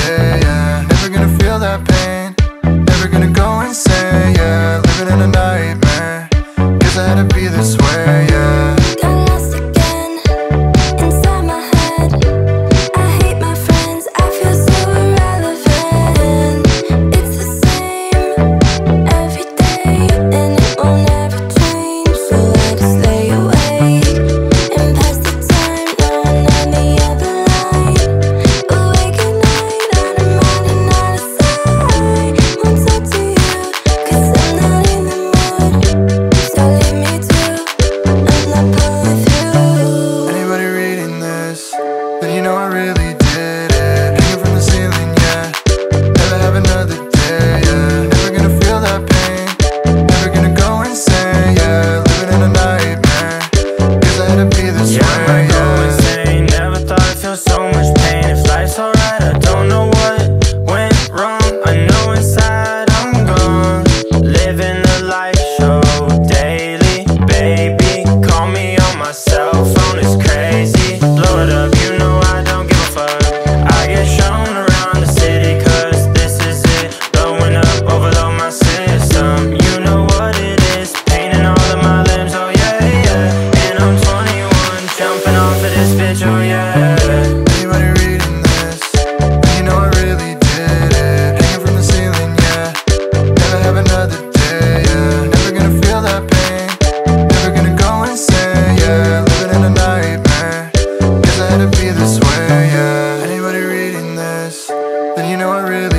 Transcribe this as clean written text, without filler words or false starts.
day, yeah. Never gonna feel that pain, never gonna go insane, yeah. Living in a nightmare, guess I had to be this way, yeah. Got lost again, inside my head. I hate my friends, I feel so irrelevant. It's the same every day, and it won't ever change. So I just lay awake and pass the time. Now I'm on the other line, awake at night, out of mind and out of sight. Won't talk to you, 'cause I'm not in the mood. So leave me to, I'm not pulling through. Anybody reading this, then you know I really did it. Hanging from the ceiling, yeah. Never have another day, yeah. Never gonna feel that pain, never gonna go insane, yeah. Living in a nightmare, guess I had to be this Yeah, I way, might go yeah. insane. Never thought I'd feel so much pain. If life's alright, I don't know what went wrong. I know inside I'm gone, living the life show daily. Baby, call me on my cell phone, it's crazy. Blow it up, you know I don't give a fuck. I get shown around the city, 'cause this is it. Blowing up, overload my system. You know what it is, painting all of my limbs, oh yeah, yeah. And I'm 21, jumping off of this bitch, oh yeah. Anybody reading this, then you know I really did it. Hanging from the ceiling, yeah. Never have another day, yeah. Never gonna feel that pain, never gonna go insane, yeah. Living in a nightmare, guess I had to be this way, yeah. Anybody reading this, then you know I really